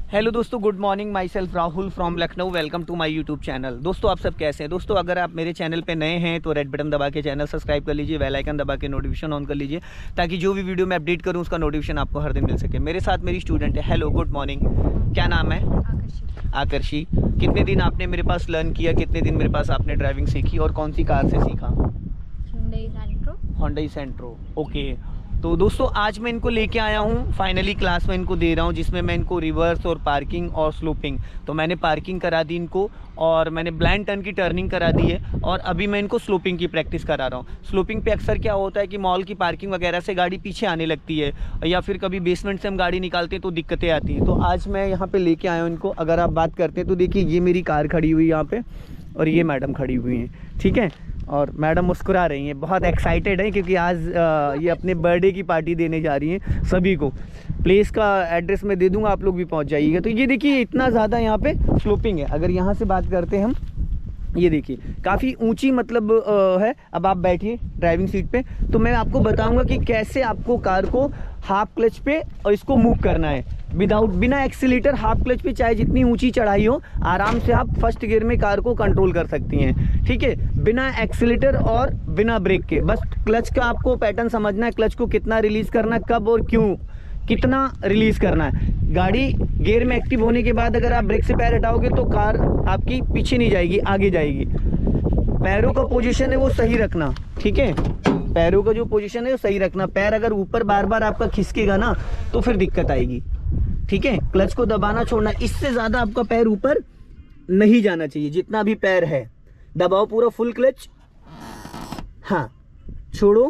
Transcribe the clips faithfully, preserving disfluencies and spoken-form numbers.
Hello दोस्तों, good morning. Myself Rahul from Lucknow. Welcome to my YouTube channel. दोस्तों आप सब कैसे हैं? दोस्तों अगर आप मेरे चैनल पे नए हैं तो रेड बटन दबा के चैनल सब्सक्राइब कर लीजिए, बेल आइकन दबा के नोटिफिकेशन ऑन कर लीजिए ताकि जो भी वीडियो मैं अपडेट करूं उसका नोटिफिकेशन आपको हर दिन मिल सके। मेरे साथ मेरी स्टूडेंट है। Hello, good morning. क्या नाम है? आकर्षी। आकर्षी। कितने दिन आपने मेरे पास लर्न किया, कितने दिन मेरे पास आपने ड्राइविंग सीखी और कौन सी कार से सीखा? Hyundai Santro। Hyundai Santro. Okay, तो दोस्तों आज मैं इनको लेके आया हूँ, फाइनली क्लास में इनको दे रहा हूँ जिसमें मैं इनको रिवर्स और पार्किंग और स्लोपिंग, तो मैंने पार्किंग करा दी इनको और मैंने ब्लाइंड टर्न की टर्निंग करा दी है और अभी मैं इनको स्लोपिंग की प्रैक्टिस करा रहा हूँ। स्लोपिंग पे अक्सर क्या होता है कि मॉल की पार्किंग वगैरह से गाड़ी पीछे आने लगती है या फिर कभी बेसमेंट से हम गाड़ी निकालते हैं तो दिक्कतें आती हैं। तो आज मैं यहाँ पर लेके आया हूँ इनको। अगर आप बात करते हैं तो देखिए ये मेरी कार खड़ी हुई है यहाँ पर और ये मैडम खड़ी हुई हैं, ठीक है। और मैडम मुस्कुरा रही हैं, बहुत एक्साइटेड हैं क्योंकि आज आ, ये अपने बर्थडे की पार्टी देने जा रही हैं सभी को। प्लेस का एड्रेस मैं दे दूंगा, आप लोग भी पहुंच जाइएगा। तो ये देखिए इतना ज़्यादा यहाँ पे स्लोपिंग है। अगर यहाँ से बात करते हैं हम, ये देखिए काफ़ी ऊंची मतलब आ, है। अब आप बैठिए ड्राइविंग सीट पे तो मैं आपको बताऊंगा कि कैसे आपको कार को हाफ क्लच पे और इसको मूव करना है विदाउट बिना एक्सीलेटर। हाफ क्लच पे चाहे जितनी ऊंची चढ़ाई हो आराम से आप फर्स्ट गियर में कार को कंट्रोल कर सकती हैं, ठीक है, बिना एक्सीलेटर और बिना ब्रेक के। बस क्लच का आपको पैटर्न समझना है, क्लच को कितना रिलीज़ करना है, कब और क्यों कितना रिलीज़ करना है। गाड़ी गियर में एक्टिव होने के बाद अगर आप ब्रेक से पैर हटाओगे तो कार आपकी पीछे नहीं जाएगी, आगे जाएगी। पैरों का पोजीशन है वो सही रखना, ठीक है, पैरों का जो पोजीशन है वो सही रखना। पैर अगर ऊपर बार बार आपका खिसकेगा ना तो फिर दिक्कत आएगी, ठीक है। क्लच को दबाना छोड़ना, इससे ज़्यादा आपका पैर ऊपर नहीं जाना चाहिए। जितना भी पैर है दबाओ पूरा फुल क्लच, हाँ, छोड़ो,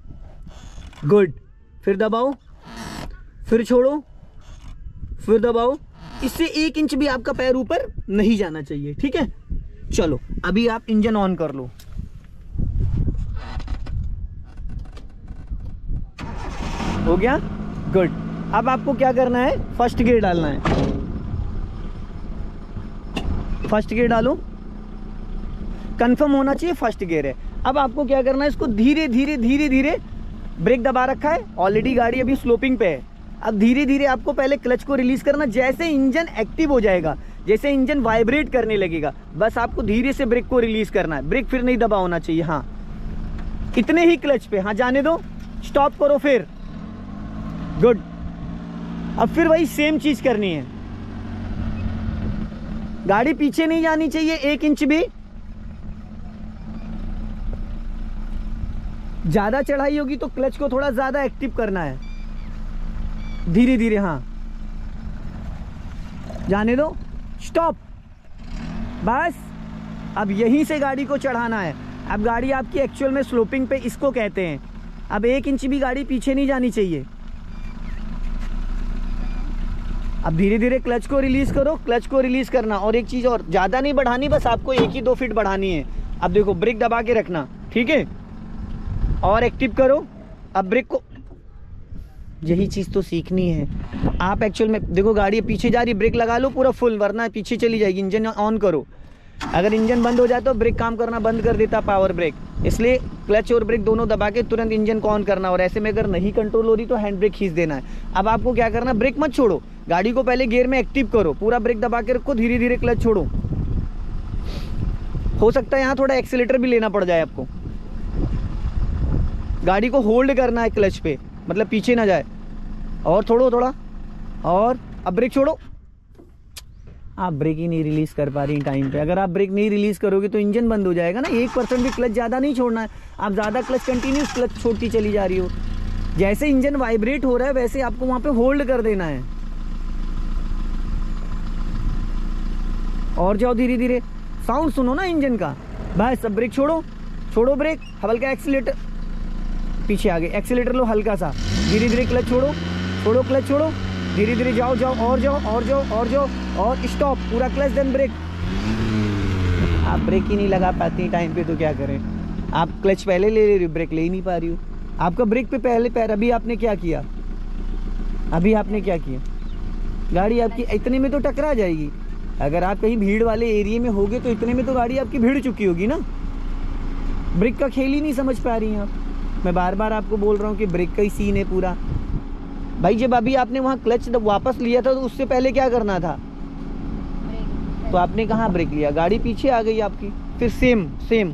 गुड, फिर दबाओ, फिर छोड़ो, फिर दबाओ। इससे एक इंच भी आपका पैर ऊपर नहीं जाना चाहिए, ठीक है। चलो अभी आप इंजन ऑन कर लो। हो गया, गुड। अब आपको क्या करना है, फर्स्ट गियर डालना है। फर्स्ट गियर डालो, कंफर्म होना चाहिए फर्स्ट गियर है। अब आपको क्या करना है, इसको धीरे धीरे धीरे धीरे, ब्रेक दबा रखा है ऑलरेडी, गाड़ी अभी स्लोपिंग पे है। अब धीरे धीरे आपको पहले क्लच को रिलीज करना। जैसे इंजन एक्टिव हो जाएगा, जैसे इंजन वाइब्रेट करने लगेगा, बस आपको धीरे से ब्रेक को रिलीज करना है। ब्रेक फिर नहीं दबा होना चाहिए, हाँ, इतने ही क्लच पे, हाँ, जाने दो, स्टॉप करो, फिर गुड। अब फिर वही सेम चीज करनी है। गाड़ी पीछे नहीं जानी चाहिए एक इंच भी। ज्यादा चढ़ाई होगी तो क्लच को थोड़ा ज्यादा एक्टिव करना है, धीरे धीरे, हाँ, जाने दो, स्टॉप, बस। अब यहीं से गाड़ी को चढ़ाना है। अब गाड़ी आपकी एक्चुअल में स्लोपिंग पे इसको कहते हैं। अब एक इंच भी गाड़ी पीछे नहीं जानी चाहिए। अब धीरे धीरे क्लच को रिलीज करो, क्लच को रिलीज करना। और एक चीज और, ज्यादा नहीं बढ़ानी, बस आपको एक ही दो फीट बढ़ानी है। अब देखो ब्रेक दबा के रखना, ठीक है, और एक्टिव करो। अब ब्रेक को, यही चीज तो सीखनी है आप एक्चुअल में। देखो गाड़ी पीछे जा रही है, ब्रेक लगा लो पूरा फुल, वरना पीछे चली जाएगी। इंजन ऑन करो, अगर इंजन बंद हो जाए तो ब्रेक काम करना बंद कर देता, पावर ब्रेक। इसलिए क्लच और ब्रेक दोनों दबा के तुरंत इंजन को ऑन करना। और ऐसे में अगर नहीं कंट्रोल हो रही तो हैंड ब्रेक खींच देना है। अब आपको क्या करना, ब्रेक मत छोड़ो, गाड़ी को पहले गियर में एक्टिव करो, पूरा ब्रेक दबा के रखो, धीरे धीरे क्लच छोड़ो। हो सकता है यहाँ थोड़ा एक्सीलेटर भी लेना पड़ जाए आपको। गाड़ी को होल्ड करना है क्लच पे, मतलब पीछे ना जाए। और थोड़ा थोड़ा, और अब ब्रेक छोड़ो। आप ब्रेक ही नहीं रिलीज कर पा रही टाइम पे। अगर आप ब्रेक नहीं रिलीज करोगे तो इंजन बंद हो जाएगा ना। एक परसेंट भी क्लच ज़्यादा नहीं छोड़ना है। आप ज़्यादा क्लच कंटिन्यूस क्लच छोड़ती चली जा रही हो। जैसे इंजन वाइब्रेट हो रहा है वैसे आपको वहाँ पे होल्ड कर देना है। और जाओ धीरे धीरे, साउंड सुनो ना इंजन का, बस। अब ब्रेक छोड़ो, छोड़ो ब्रेक, हल्का एक्सीलेटर, पीछे आगे, एक्सीलेटर लो हल्का सा, धीरे धीरे क्लच छोड़ो, छोड़ो क्लच छोड़ो, धीरे धीरे जाओ जाओ, और जाओ और जाओ और जाओ, और स्टॉप, पूरा क्लच देन ब्रेक। आप ब्रेक ही नहीं लगा पाती टाइम पे तो क्या करें। आप क्लच पहले ले ले रही हो, ब्रेक ले ही नहीं पा रही हो। आपका ब्रेक पे पहले पैर, अभी आपने क्या किया, अभी आपने क्या किया, गाड़ी आपकी इतने में तो टकरा जाएगी। अगर आप कहीं भीड़ वाले एरिया में होगे तो इतने में तो गाड़ी आपकी भीड़ चुकी होगी ना। ब्रेक का खेल ही नहीं समझ पा रही हैं आप। मैं बार बार आपको बोल रहा हूँ कि ब्रेक का ही सीन है पूरा। भाई जब अभी आपने वहाँ क्लच वापस लिया था तो उससे पहले क्या करना था? ब्रेक। तो आपने कहाँ ब्रेक लिया? गाड़ी पीछे आ गई आपकी। फिर सेम सेम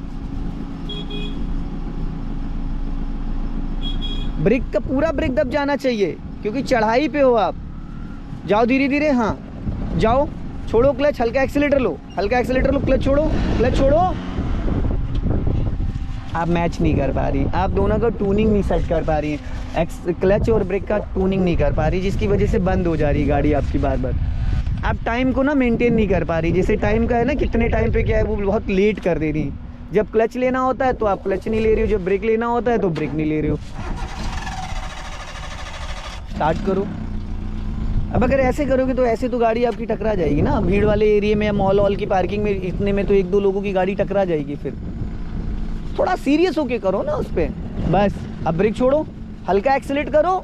ब्रेक का पूरा ब्रेक दब जाना चाहिए क्योंकि चढ़ाई पे हो आप। जाओ धीरे धीरे, हाँ जाओ, छोड़ो क्लच, हल्का एक्सीलेटर लो, हल्का एक्सीलेटर लो, क्लच छोड़ो, क्लच छोड़ो। आप मैच नहीं कर पा रही, आप दोनों का टूनिंग नहीं सेट कर पा रही हैं, एक्स क्लच और ब्रेक का टूनिंग नहीं कर पा रही, जिसकी वजह से बंद हो जा रही है गाड़ी आपकी बार बार। आप टाइम को ना मेंटेन नहीं कर पा रही, जैसे टाइम का है ना कितने टाइम पे क्या है वो बहुत लेट कर दे रही। जब क्लच लेना होता है तो आप क्लच नहीं ले रही हो, जब ब्रेक लेना होता है तो ब्रेक नहीं ले रही हो। स्टार्ट करो। अब अगर ऐसे करोगे तो ऐसे तो गाड़ी आपकी टकरा जाएगी ना, भीड़ वाले एरिया में या मॉल वॉल की पार्किंग में, इतने में तो एक दो लोगों की गाड़ी टकरा जाएगी। फिर थोड़ा सीरियस होके करो ना उस पे। बस अब ब्रेक छोड़ो, हल्का एक्सीलेट करो,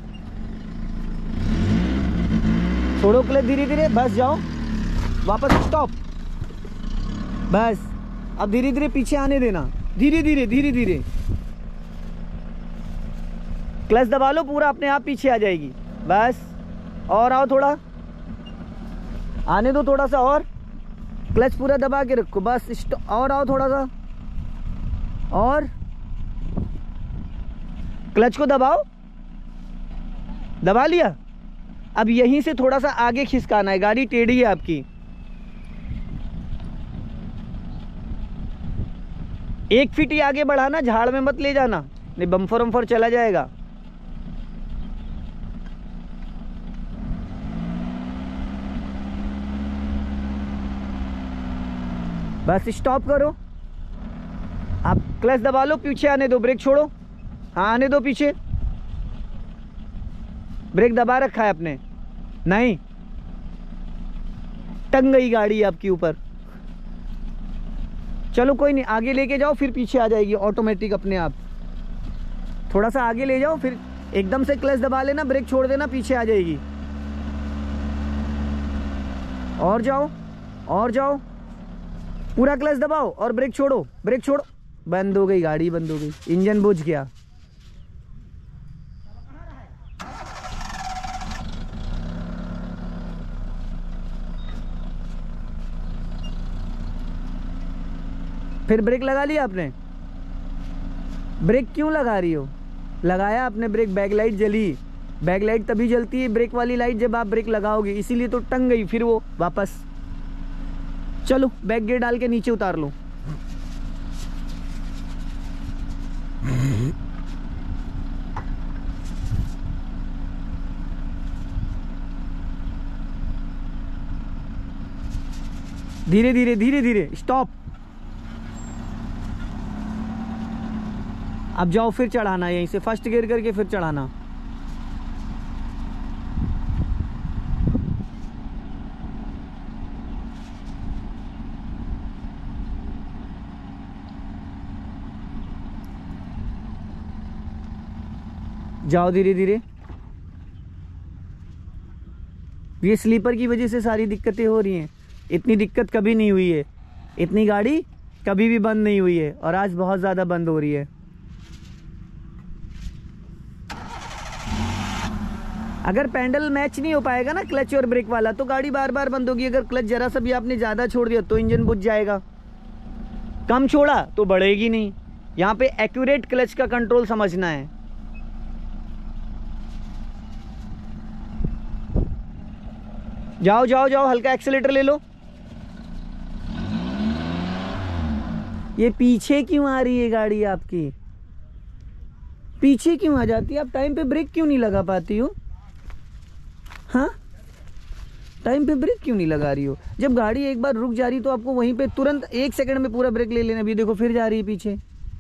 छोड़ो क्लच धीरे धीरे, बस जाओ वापस स्टॉप। बस अब धीरे धीरे पीछे आने देना, धीरे धीरे धीरे धीरे क्लच दबा लो, पूरा अपने आप पीछे आ जाएगी। बस और आओ, थोड़ा आने दो, थोड़ा सा और, क्लच पूरा दबा के रखो, बस और आओ थोड़ा सा और, क्लच को दबाओ, दबा लिया। अब यहीं से थोड़ा सा आगे खिसकाना है, गाड़ी टेढ़ी है आपकी। एक फीट ही आगे बढ़ाना, झाड़ में मत ले जाना, नहीं बम्फर वम्फर चला जाएगा। बस स्टॉप करो, आप क्लच दबा लो, पीछे आने दो, ब्रेक छोड़ो, हाँ आने दो पीछे। ब्रेक दबा रखा है आपने, नहीं टंग गई गाड़ी आपके ऊपर। चलो कोई नहीं, आगे लेके जाओ, फिर पीछे आ जाएगी ऑटोमेटिक अपने आप। थोड़ा सा आगे ले जाओ, फिर एकदम से क्लच दबा लेना, ब्रेक छोड़ देना, पीछे आ जाएगी। और जाओ और जाओ, पूरा क्लच दबाओ और ब्रेक छोड़ो, ब्रेक छोड़ो, बंद हो गई गाड़ी, बंद हो गई, इंजन बुझ गया। फिर ब्रेक लगा लिया आपने? ब्रेक क्यों लगा रही हो? लगाया आपने ब्रेक, बैक लाइट जली। बैक लाइट तभी जलती है ब्रेक वाली लाइट जब आप ब्रेक लगाओगे, इसीलिए तो टंग गई फिर वो वापस। चलो बैक गियर डाल के नीचे उतार लो। धीरे धीरे धीरे धीरे स्टॉप। अब जाओ फिर चढ़ाना, यहीं से फर्स्ट गियर करके फिर चढ़ाना। जाओ धीरे धीरे। ये स्लीपर की वजह से सारी दिक्कतें हो रही हैं, इतनी दिक्कत कभी नहीं हुई है, इतनी गाड़ी कभी भी बंद नहीं हुई है, और आज बहुत ज़्यादा बंद हो रही है। अगर पैडल मैच नहीं हो पाएगा ना क्लच और ब्रेक वाला, तो गाड़ी बार बार बंद होगी। अगर क्लच जरा सा भी आपने ज़्यादा छोड़ दिया तो इंजन बुझ जाएगा, कम छोड़ा तो बढ़ेगी नहीं। यहाँ पे एक्यूरेट क्लच का कंट्रोल समझना है। जाओ जाओ जाओ, हल्का एक्सीलेटर ले लो। ये पीछे क्यों आ रही है गाड़ी आपकी? पीछे क्यों आ जाती है? आप टाइम पे ब्रेक क्यों नहीं लगा पाती हो? हाँ, टाइम पे ब्रेक क्यों नहीं लगा रही हो? जब गाड़ी एक बार रुक जा रही तो आपको वहीं पे तुरंत एक सेकंड में पूरा ब्रेक ले लेना। अभी देखो फिर जा रही है पीछे।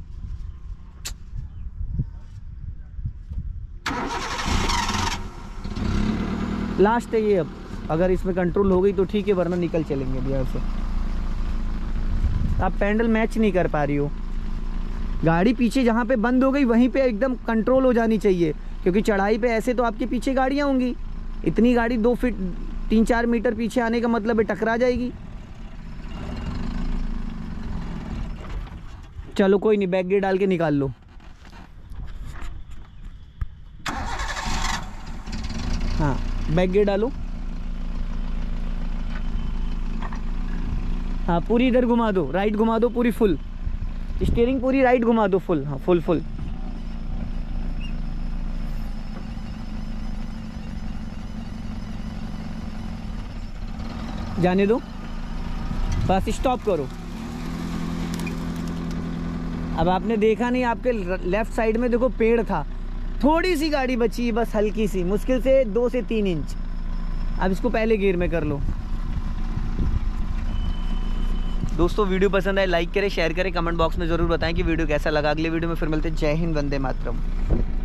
लास्ट है ये, अब अगर इसमें कंट्रोल हो गई तो ठीक है, वरना निकल चलेंगे बिहार से। आप पैडल मैच नहीं कर पा रही हो। गाड़ी पीछे जहाँ पे बंद हो गई वहीं पे एकदम कंट्रोल हो जानी चाहिए, क्योंकि चढ़ाई पे ऐसे तो आपके पीछे गाड़ियाँ होंगी। इतनी गाड़ी दो फीट तीन चार मीटर पीछे आने का मतलब है टकरा जाएगी। चलो कोई नहीं, बैक गियर डाल के निकाल लो। हाँ, बैक गियर डालो। हाँ, पूरी इधर घुमा दो, राइट घुमा दो पूरी फुल, स्टीयरिंग पूरी राइट घुमा दो फुल। हाँ, फुल फुल। जाने दो, बस स्टॉप करो। अब आपने देखा नहीं, आपके लेफ्ट साइड में देखो पेड़ था, थोड़ी सी गाड़ी बची है बस, हल्की सी, मुश्किल से दो से तीन इंच। अब इसको पहले गियर में कर लो। दोस्तों वीडियो पसंद आए लाइक करें, शेयर करें, कमेंट बॉक्स में ज़रूर बताएं कि वीडियो कैसा लगा। अगले वीडियो में फिर मिलते हैं। जय हिंद, वंदे मातरम।